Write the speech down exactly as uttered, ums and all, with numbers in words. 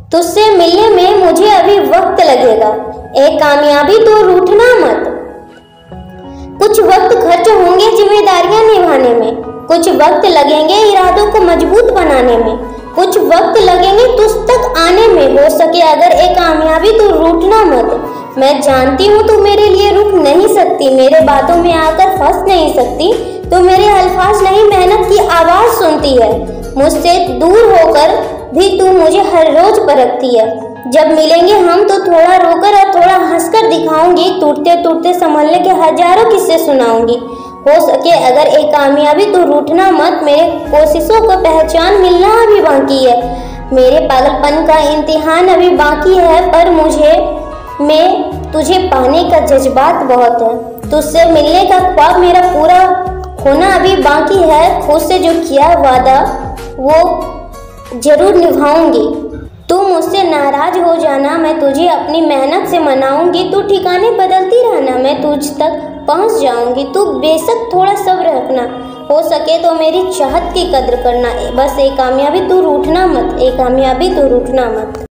तुझसे मिलने में मुझे अभी वक्त लगेगा, ए कामयाबी तो रूठना मत। कुछ वक्त खर्च होंगे जिम्मेदारियां निभाने में, कुछ वक्त लगेंगे इरादों को मजबूत बनाने में, कुछ वक्त लगेंगे तुझ तक आने में। हो सके अगर ए कामयाबी तो रूठना मत। मैं जानती हूँ तू मेरे लिए रुक नहीं सकती, मेरे बातों में आकर फंस नहीं सकती, तो मेरे अल्फाज नहीं मेहनत की आवाज़ सुनती है। मुझसे दूर होकर भी तू मुझे हर रोज परखती है। जब मिलेंगे हम तो थोड़ा रोकर और थोड़ा हंसकर दिखाऊंगी, टूटते टूटते संभलने के हजारों किस्से सुनाऊंगी। हो सके अगर एक कामयाबी तो रूठना मत, मेरे कोशिशों को पहचान मिलना अभी बाकी है, मेरे पागलपन का इम्तिहान अभी बाकी है, पर मुझे में तुझे पाने का जज्बात बहुत है। तुझसे मिलने का ख्वाब मेरा पूरा होना अभी बाकी है, खुद से जो किया वादा वो जरूर निभाऊंगी। तू मुझसे नाराज हो जाना, मैं तुझे अपनी मेहनत से मनाऊंगी, तू ठिकाने बदलती रहना, मैं तुझ तक पहुंच जाऊंगी, तू बेशक थोड़ा सब्र रखना। हो सके तो मेरी चाहत की कद्र करना, बस एक कामयाबी तू रूठना मत, एक कामयाबी तू रूठना मत।